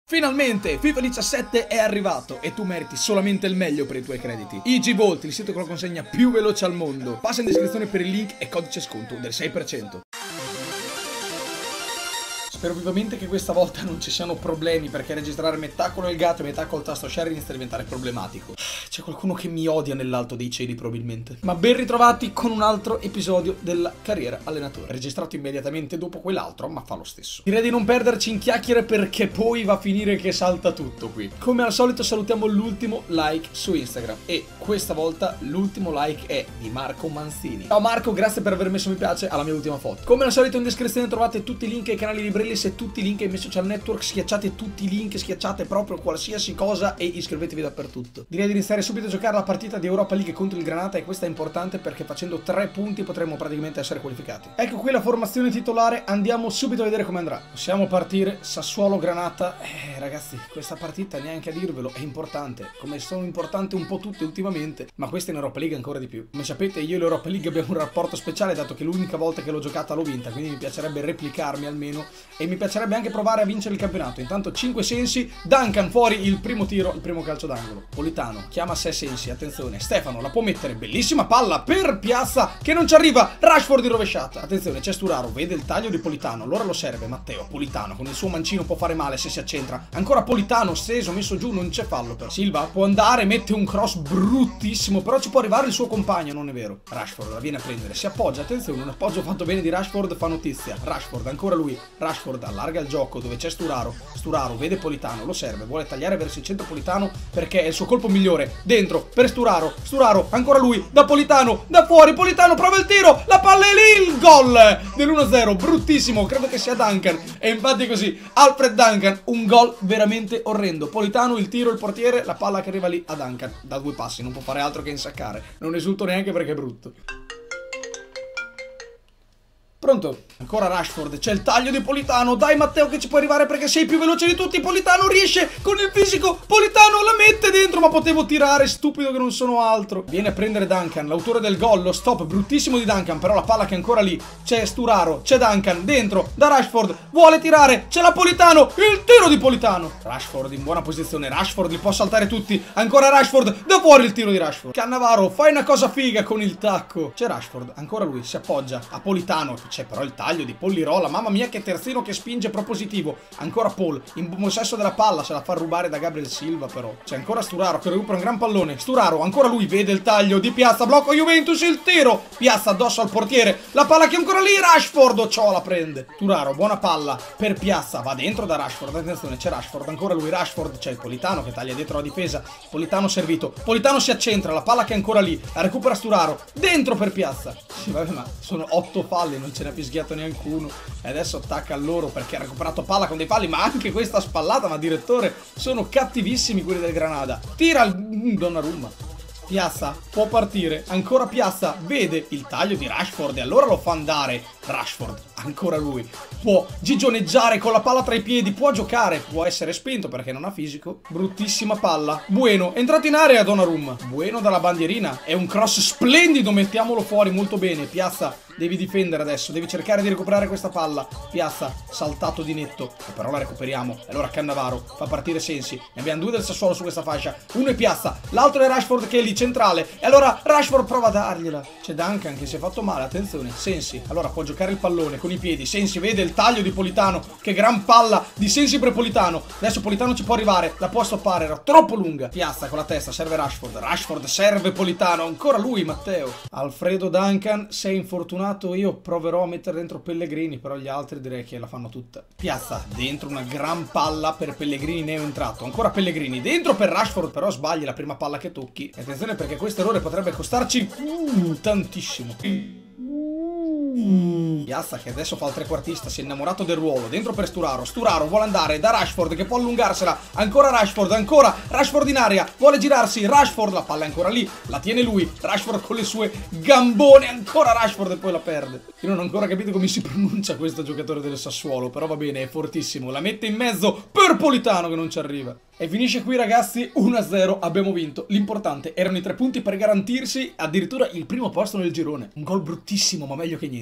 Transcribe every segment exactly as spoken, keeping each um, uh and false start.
Finalmente FIFA diciassette è arrivato e tu meriti solamente il meglio per i tuoi crediti. I G Vault, il sito con la consegna più veloce al mondo. Passa in descrizione per il link e codice sconto del sei per cento. Spero vivamente che questa volta non ci siano problemi, perché registrare metà con il gatto e metà col tasto share inizia a diventare problematico. C'è qualcuno che mi odia nell'alto dei cieli probabilmente. Ma ben ritrovati con un altro episodio della carriera allenatore, registrato immediatamente dopo quell'altro, ma fa lo stesso. Direi di non perderci in chiacchiere perché poi va a finire che salta tutto qui. Come al solito salutiamo l'ultimo like su Instagram e questa volta l'ultimo like è di Marco Manzini. Ciao Marco, grazie per aver messo mi piace alla mia ultima foto. Come al solito in descrizione trovate tutti i link ai canali di Brilli e tutti i link ai miei social network. Schiacciate tutti i link, schiacciate proprio qualsiasi cosa e iscrivetevi dappertutto. Direi di iniziare subito a giocare la partita di Europa League contro il Granata, e questa è importante perché facendo tre punti potremmo praticamente essere qualificati. Ecco qui la formazione titolare, andiamo subito a vedere come andrà. Possiamo partire Sassuolo-Granata. Eh ragazzi, questa partita neanche a dirvelo è importante, come sono importanti un po' tutte ultimamente, ma questa in Europa League ancora di più. Come sapete io e l'Europa League abbiamo un rapporto speciale, dato che l'unica volta che l'ho giocata l'ho vinta, quindi mi piacerebbe replicarmi almeno e mi piacerebbe anche provare a vincere il campionato. Intanto cinque Sensi, Duncan fuori il primo tiro, il primo calcio d'angolo. Politano chiama a sé Sensi, attenzione, Stefano la può mettere, bellissima palla per Piazza che non ci arriva, Rashford in rovesciata. Attenzione, c'è Sturaro, vede il taglio di Politano, allora lo serve Matteo. Politano con il suo mancino può fare male se si accentra, ancora Politano steso, messo giù, non c'è fallo però. Silva può andare, mette un cross bruttissimo, però ci può arrivare il suo compagno, non è vero. Rashford la viene a prendere, si appoggia, attenzione, un appoggio fatto bene di Rashford fa notizia. Rashford, ancora lui, Rashford allarga il gioco dove c'è Sturaro. Sturaro vede Politano, lo serve, vuole tagliare verso il centro Politano perché è il suo colpo migliore. Dentro per Sturaro, Sturaro ancora lui, da Politano, da fuori, Politano prova il tiro, la palla è lì, il gol dell'uno a zero, bruttissimo, credo che sia Duncan e infatti così, Alfred Duncan, un gol veramente orrendo. Politano, il tiro, il portiere, la palla che arriva lì a Duncan, da due passi, non può fare altro che insaccare, non esulto neanche perché è brutto. Pronto? Ancora Rashford, c'è il taglio di Politano, dai Matteo che ci puoi arrivare perché sei più veloce di tutti. Politano riesce con il fisico, Politano la mette dentro, ma potevo tirare, stupido che non sono altro. Viene a prendere Duncan, l'autore del gol, lo stop bruttissimo di Duncan, però la palla che è ancora lì, c'è Sturaro, c'è Duncan, dentro, da Rashford, vuole tirare, c'è la Politano, il tiro di Politano. Rashford in buona posizione, Rashford li può saltare tutti, ancora Rashford, da fuori il tiro di Rashford. Cannavaro, fai una cosa figa con il tacco. C'è Rashford, ancora lui, si appoggia a Politano. C'è però il taglio di Pollirola, mamma mia che terzino che spinge propositivo. Ancora Paul, in possesso della palla, se la fa rubare da Gabriel Silva però. C'è ancora Sturaro che recupera un gran pallone. Sturaro, ancora lui, vede il taglio di Piazza, blocco Juventus, il tiro. Piazza addosso al portiere, la palla che è ancora lì, Rashford, ciò la prende. Sturaro, buona palla per Piazza, va dentro da Rashford, attenzione c'è Rashford, ancora lui Rashford, c'è il Politano che taglia dietro la difesa. Politano servito, Politano si accentra, la palla che è ancora lì, la recupera Sturaro, dentro per Piazza. Sì vabbè, ma sono otto falli, non ce n'è fischiato neanche uno e adesso attacca a loro perché ha recuperato palla con dei falli, ma anche questa spallata, ma direttore sono cattivissimi quelli del Granada. Tira il mm, Donnarumma. Piazza può partire, ancora Piazza vede il taglio di Rashford e allora lo fa andare. Rashford, ancora lui, può gigioneggiare con la palla tra i piedi, può giocare, può essere spento perché non ha fisico. Bruttissima palla, Bueno, è entrato in area Donnarumma, Bueno dalla bandierina, è un cross splendido, mettiamolo fuori molto bene. Piazza, devi difendere adesso, devi cercare di recuperare questa palla. Piazza, saltato di netto, però la recuperiamo. E allora Cannavaro fa partire Sensi, ne abbiamo due del Sassuolo su questa fascia, uno è Piazza, l'altro è Rashford che è lì centrale, e allora Rashford prova a dargliela. C'è Duncan che si è fatto male, attenzione, Sensi, allora può giocare il pallone con i piedi, Sensi vede il taglio di Politano, che gran palla di Sensi per Politano, adesso Politano ci può arrivare, la può stoppare, era troppo lunga. Piazza con la testa, serve Rashford, Rashford serve Politano, ancora lui Matteo. Alfredo Duncan, sei infortunato, io proverò a mettere dentro Pellegrini, però gli altri direi che la fanno tutta. Piazza, dentro una gran palla per Pellegrini, neo entrato, ancora Pellegrini, dentro per Rashford, però sbagli la prima palla che tocchi. E attenzione perché questo errore potrebbe costarci uh, tantissimo. Piazza che adesso fa il trequartista, si è innamorato del ruolo, dentro per Sturaro, Sturaro vuole andare da Rashford che può allungarsela, ancora Rashford, ancora Rashford in aria, vuole girarsi, Rashford, la palla è ancora lì, la tiene lui, Rashford con le sue gambone, ancora Rashford e poi la perde. Io non ho ancora capito come si pronuncia questo giocatore del Sassuolo, però va bene, è fortissimo, la mette in mezzo per Politano che non ci arriva. E finisce qui ragazzi, uno a zero, abbiamo vinto. L'importante erano i tre punti per garantirsi addirittura il primo posto nel girone. Un gol bruttissimo ma meglio che niente.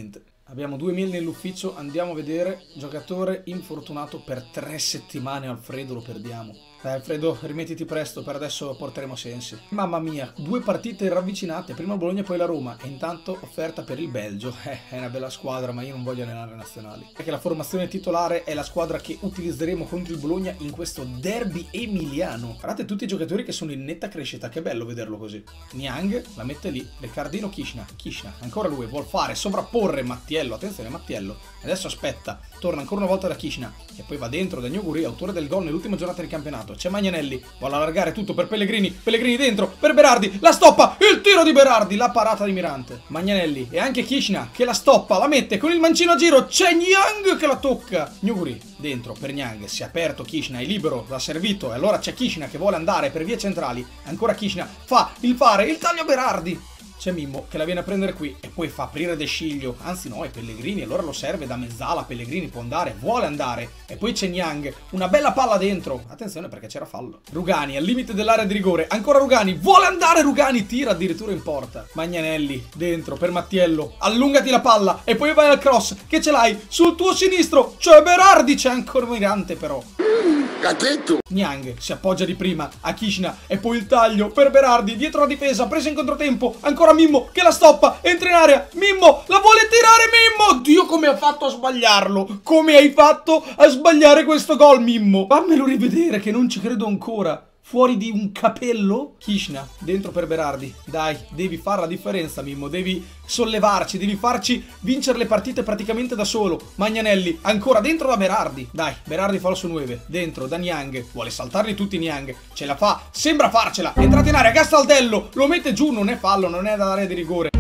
Abbiamo due mail nell'ufficio, andiamo a vedere. Giocatore infortunato per tre settimane, Alfredo, lo perdiamo. Dai Alfredo, rimettiti presto, per adesso porteremo Sensi. Mamma mia, due partite ravvicinate, prima il Bologna e poi la Roma, e intanto offerta per il Belgio. Eh, è una bella squadra, ma io non voglio allenare nazionali. Perché la formazione titolare è la squadra che utilizzeremo contro il Bologna in questo derby emiliano. Guardate tutti i giocatori che sono in netta crescita, che bello vederlo così. Niang la mette lì, Riccardino, Kishna, Kishna, ancora lui, vuol fare sovrapporre Mattiello, attenzione Mattiello, adesso aspetta, torna ancora una volta da Kishna, e poi va dentro da Gnuguri, autore del gol nell'ultima giornata del campionato. C'è Magnanelli, vuole allargare tutto per Pellegrini, Pellegrini dentro, per Berardi, la stoppa, il tiro di Berardi, la parata di Mirante. Magnanelli e anche Kishna che la stoppa, la mette con il mancino a giro, c'è Niang che la tocca. Gnuguri dentro per Niang, si è aperto Kishna, è libero, l'ha servito, e allora c'è Kishna che vuole andare per vie centrali, ancora Kishna, fa il fare, il taglio a Berardi. C'è Mimmo che la viene a prendere qui e poi fa aprire De Sciglio, anzi no, è Pellegrini, allora lo serve da mezzala, Pellegrini può andare, vuole andare, e poi c'è Niang, una bella palla dentro, attenzione perché c'era fallo. Rugani al limite dell'area di rigore, ancora Rugani, vuole andare Rugani, tira addirittura in porta. Magnanelli dentro per Mattiello, allungati la palla e poi vai al cross, che ce l'hai sul tuo sinistro, c'è Berardi, c'è ancora Mirante però. Cachetto. Niang si appoggia di prima a Kishna e poi il taglio per Berardi dietro la difesa, presa in controtempo, ancora Mimmo che la stoppa, entra in area, Mimmo la vuole tirare, Mimmo, Dio come ha fatto a sbagliarlo, come hai fatto a sbagliare questo gol Mimmo, fammelo rivedere che non ci credo ancora. Fuori di un capello? Kishna, dentro per Berardi. Dai, devi fare la differenza, Mimmo. Devi sollevarci, devi farci vincere le partite praticamente da solo. Magnanelli, ancora dentro da Berardi. Dai, Berardi fa lo su nove. Dentro da Niang. Vuole saltarli tutti Niang. Ce la fa, sembra farcela. Entrate in area, Castaldello. Lo mette giù, non è fallo, non è dall'area di rigore.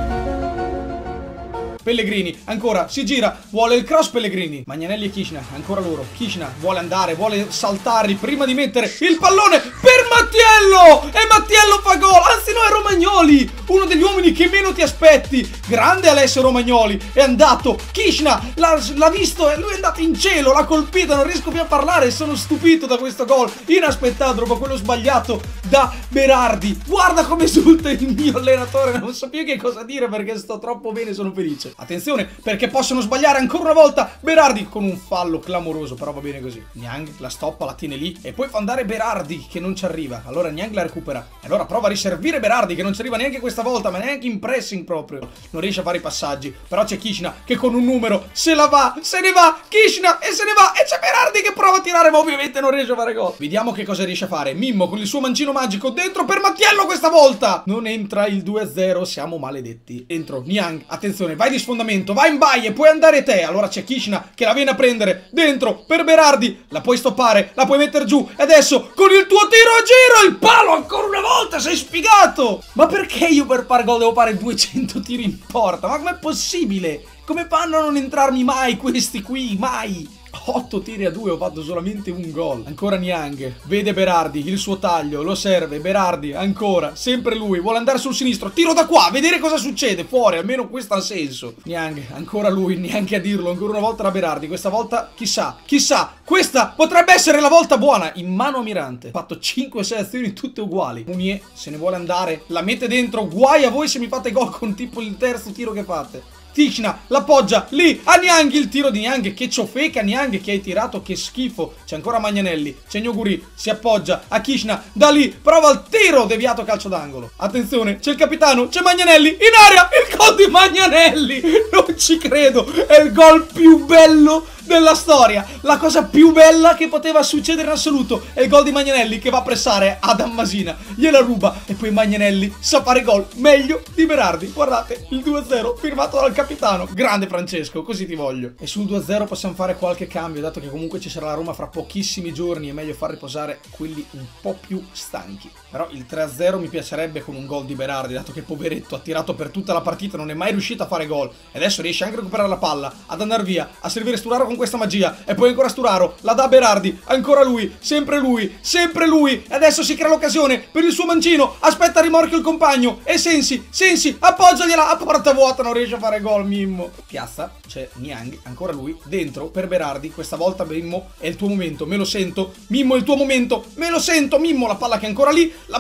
Pellegrini, ancora, si gira, vuole il cross Pellegrini. Magnanelli e Kishna, ancora loro. Kishna vuole andare, vuole saltarli prima di mettere il pallone per Mattiello! E Mattiello fa gol, anzi no, è Romagnoli, uno degli uomini che meno ti aspetti. Grande Alessio Romagnoli, è andato, Kishna l'ha visto e lui è andato in cielo, l'ha colpito, non riesco più a parlare, sono stupito da questo gol. Inaspettato dopo quello sbagliato da Berardi. Guarda come esulta il mio allenatore, non so più che cosa dire perché sto troppo bene, sono felice. Attenzione perché possono sbagliare ancora una volta Berardi con un fallo clamoroso, però va bene così. Niang la stoppa, la tiene lì e poi fa andare Berardi che non ci arriva. Allora Niang la recupera e allora prova a riservire Berardi che non ci arriva neanche questa volta, ma neanche in pressing proprio. Non riesce a fare i passaggi, però c'è Kishna che con un numero se la va, se ne va, Kishna e se ne va, e c'è Berardi che prova a tirare ma ovviamente non riesce a fare gol. Vediamo che cosa riesce a fare Mimmo con il suo mancino magico dentro per Mattiello questa volta. Non entra il due a zero, siamo maledetti. Entro Niang, attenzione, vai di sfondamento, vai in baie, puoi andare te. Allora c'è Kishna che la viene a prendere dentro per Berardi, la puoi stoppare, la puoi mettere giù e adesso con il tuo tiro a giro il palo ancora una volta, sei sfigato. Ma perché io per fare gol devo fare duecento tiri in porta? Ma com'è possibile? Come fanno a non entrarmi mai questi qui? Mai! otto tiri a due, ho fatto solamente un gol. Ancora Niang, vede Berardi, il suo taglio, lo serve, Berardi, ancora, sempre lui, vuole andare sul sinistro, tiro da qua, vedere cosa succede, fuori, almeno questo ha senso. Niang, ancora lui, neanche a dirlo, ancora una volta da Berardi, questa volta, chissà, chissà, questa potrebbe essere la volta buona, in mano a Mirante. Ha fatto cinque sei azioni tutte uguali. Munier se ne vuole andare, la mette dentro, guai a voi se mi fate gol con tipo il terzo tiro che fate. Kishna l'appoggia lì a Niang, il tiro di Niang, che ciofeca Niang che hai tirato, che schifo. C'è ancora Magnanelli, c'è Gnuguri, si appoggia a Kishna, da lì prova il tiro, deviato calcio d'angolo. Attenzione, c'è il capitano, c'è Magnanelli, in area, il gol di Magnanelli, non ci credo, è il gol più bello della storia, la cosa più bella che poteva succedere in assoluto è il gol di Magnanelli che va a pressare Adam Masina, gliela ruba e poi Magnanelli sa fare gol meglio di Berardi. Guardate il due a zero firmato dal capitano, grande Francesco, così ti voglio. E sul due a zero possiamo fare qualche cambio, dato che comunque ci sarà la Roma fra pochissimi giorni, è meglio far riposare quelli un po' più stanchi. Però il tre a zero mi piacerebbe con un gol di Berardi, dato che poveretto ha tirato per tutta la partita, non è mai riuscito a fare gol e adesso riesce anche a recuperare la palla, ad andare via, a servire Sturaro con questa magia e poi ancora Sturaro, la dà Berardi, ancora lui, sempre lui, sempre lui e adesso si crea l'occasione per il suo mancino, aspetta a rimorchio il compagno e Sensi, Sensi, appoggiagliela a porta vuota, non riesce a fare gol Mimmo. Piazza, c'è Niang, ancora lui, dentro per Berardi, questa volta Mimmo è il tuo momento, me lo sento, Mimmo è il tuo momento, me lo sento Mimmo, la palla che è ancora lì, la palla che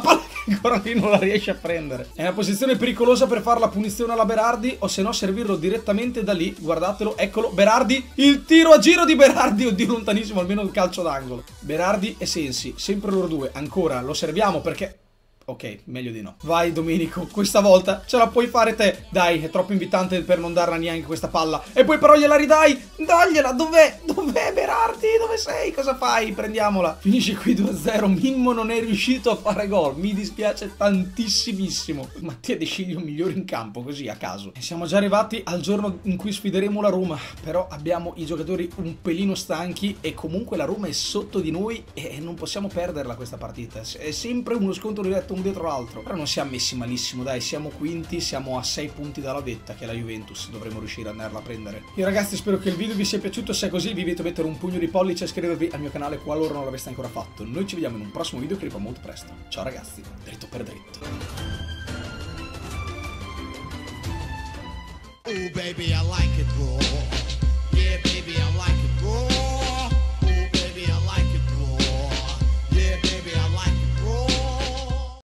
Ancora lì non la riesce a prendere. È una posizione pericolosa per fare la punizione alla Berardi, o se no servirlo direttamente da lì. Guardatelo, eccolo, Berardi, il tiro a giro di Berardi, oddio lontanissimo, almeno il calcio d'angolo. Berardi e Sensi, sempre loro due, ancora, lo serviamo perché... Ok, meglio di no. Vai Domenico, questa volta ce la puoi fare te. Dai, è troppo invitante per non darla neanche questa palla. E poi però gliela ridai. Dagliela, dov'è? Dov'è Berardi? Dove sei? Cosa fai? Prendiamola. Finisce qui due a zero. Mimmo non è riuscito a fare gol. Mi dispiace tantissimissimo. Mattia De Sciglio migliore in campo, così a caso. E siamo già arrivati al giorno in cui sfideremo la Roma. Però abbiamo i giocatori un pelino stanchi e comunque la Roma è sotto di noi e non possiamo perderla questa partita. È sempre uno scontro diretto un dietro l'altro. Però non siamo messi malissimo, dai, siamo quinti, siamo a sei punti dalla vetta, che è la Juventus, dovremo riuscire ad andarla a prendere. Io ragazzi spero che il video vi sia piaciuto, se è così vi invito a mettere un pugno di pollice e iscrivervi al mio canale qualora non l'aveste ancora fatto. Noi ci vediamo in un prossimo video che arriva molto presto. Ciao ragazzi, dritto per dritto. Oh baby, I like it raw. Yeah baby, I like it.